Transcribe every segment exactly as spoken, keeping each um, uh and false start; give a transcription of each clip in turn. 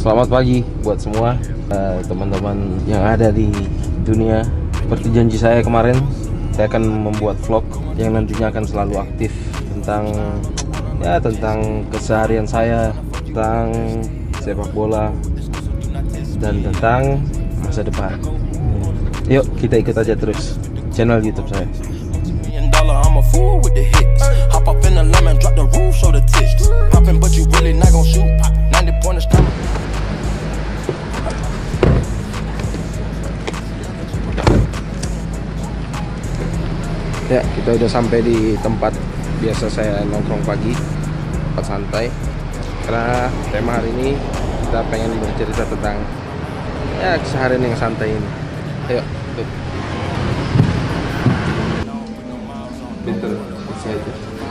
Selamat pagi buat semua teman-teman uh, yang ada di dunia. Seperti janji saya kemarin, saya akan membuat vlog yang nantinya akan selalu aktif tentang ya tentang keseharian saya, tentang sepak bola, dan tentang masa depan. Yuk kita ikut aja terus channel YouTube saya. Ya, kita udah sampai di tempat biasa saya nongkrong pagi, tempat santai. Karena tema hari ini kita pengen bercerita tentang ya keseharian yang santai ini. Ayo, tuh. Pinter, excited.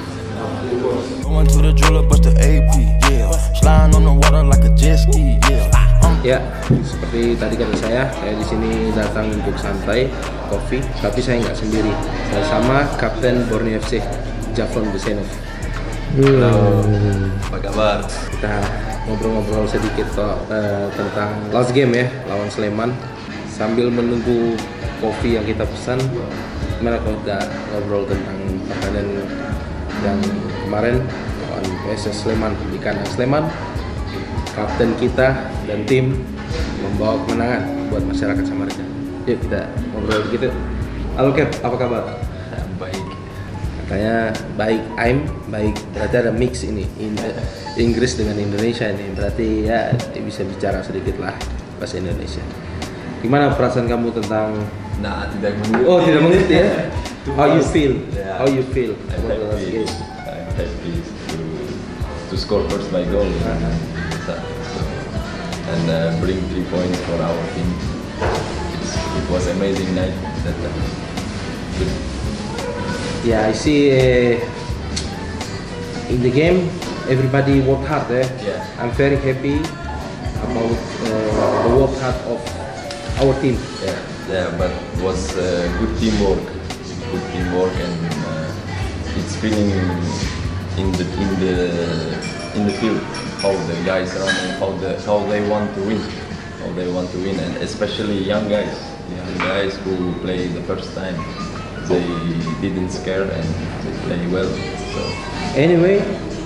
Ya, seperti tadi kata saya, saya di sini datang untuk santai, kopi, tapi saya nggak sendiri. Saya sama Kapten Borneo F C, Javon Besenov. Halo, apa kabar? Kita ngobrol-ngobrol sedikit kok, uh, tentang last game ya, lawan Sleman. Sambil menunggu kopi yang kita pesan, gimana kalau kita ngobrol tentang pertandingan yang kemarin lawan P S S Sleman di kandang Sleman. Kapten kita dan tim membawa kemenangan buat masyarakat Samarinda. Yuk kita ngobrol begitu. Halo Cap, apa kabar? Baik. Katanya baik, I'm baik. Berarti ada mix ini, Inggris dengan Indonesia ini. Berarti ya bisa bicara sedikit lah bahasa Indonesia. Gimana perasaan kamu tentang? Nah, tidak mengerti. Oh, tidak mengerti ya? How you feel? Yeah. How you feel? I'm happy. I'm happy to to score first by goal. Uh-huh. So, and uh, bring three points for our team. It's, it was amazing night. That, uh, good. Yeah, I see. Uh, in the game, everybody worked hard. Eh? Yeah. I'm very happy about uh, the work hard of our team. Yeah, yeah, but it was uh, good teamwork. Good teamwork, and uh, it's feeling in the in the in the field how the guys running, how the how they want to win, how they want to win, and especially young guys, young guys who play the first time. They didn't scare and they play well. So anyway,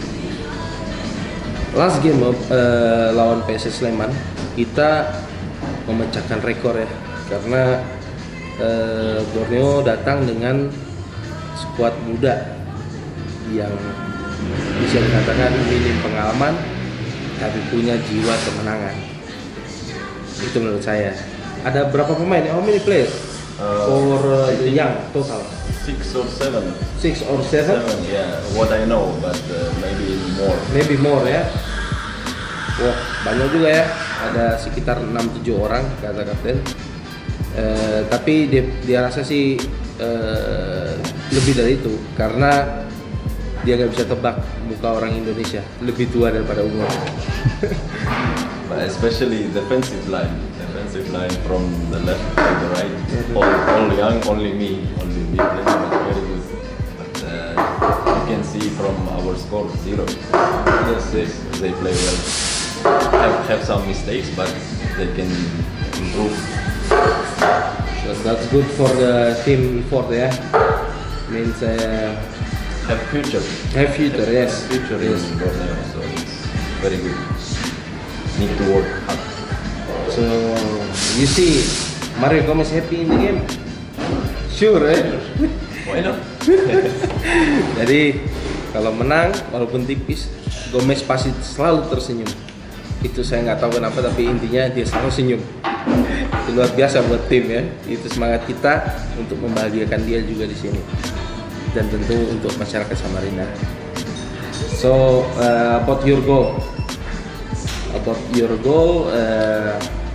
last game uh, lawan P S S Sleman kita memecahkan rekor ya, karena uh, Borneo datang dengan skuad muda yang bisa dikatakan minim pengalaman tapi punya jiwa kemenangan. Itu menurut saya. Ada berapa pemain? How many players uh, for uh, the young total? Six or seven. Six or seven? Seven, yeah. What I know, but uh, maybe more. Maybe more ya. Wah, banyak juga ya. Ada sekitar enam tujuh orang kata kapten. Uh, tapi dia, dia rasa sih uh, lebih dari itu karena dia nggak bisa tebak muka orang Indonesia, lebih tua daripada umur. But especially defensive line, defensive line from the left to the right, all, all young, only me, only me playing was very good. But uh, you can see from our score zero. Yes, yes, they play well. Have have some mistakes, but they can improve. So that's good for the team effort ya. Means uh, have future. Have future, have yes. Future yes. in Borneo, so it's very good. Need to work hard. So you see, Mario Gomez happy in the game? Sure, eh? Why not? Jadi kalau menang, walaupun tipis, Gomez pasti selalu tersenyum. Itu saya nggak tahu kenapa, tapi intinya dia selalu senyum. Itu luar biasa buat tim ya. Itu semangat kita untuk membahagiakan dia juga di sini. Dan tentu untuk masyarakat Samarinda. So uh, about your goal, about your goal, uh,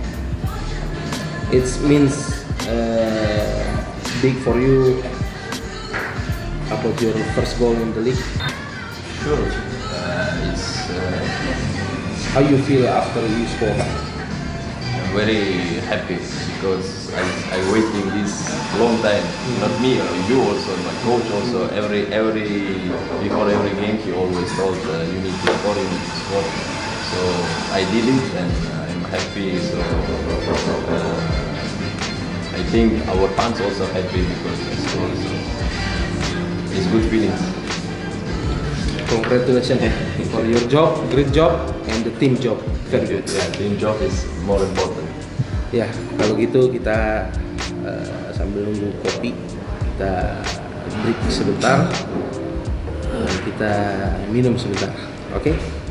it means uh, big for you. About your first goal in the league. Sure, uh, it's. Uh, How you feel after you score? I'm very happy because I I waiting this long time. Mm. Not me, you also, my coach also. Every every before every game, he always told uh, you need to score, you need to score. So I did it, and I'm happy. So uh, I think our fans also happy because we score. So it's good feelings. Congratulations for your job, great job, and the team job. Very good. Yeah, team job is more important. Ya, kalau gitu kita uh, sambil nunggu kopi, kita break sebentar, uh, kita minum sebentar, oke? Okay?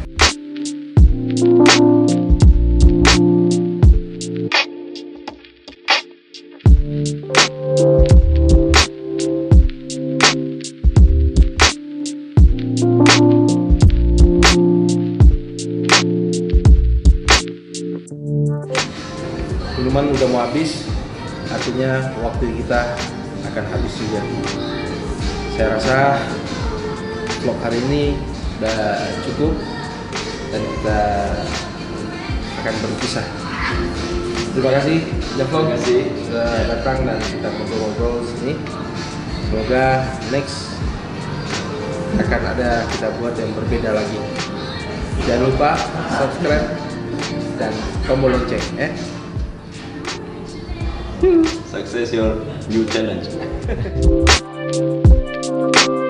Minuman udah mau habis, artinya waktu kita akan habis juga. Saya rasa vlog hari ini udah cukup dan kita akan berpisah. Terima kasih Javlog, Terima kasih sudah datang dan kita ngobrol-ngobrol di sini. Semoga next akan ada kita buat yang berbeda lagi. Jangan lupa subscribe dan tombol lonceng, eh. Success your new challenge.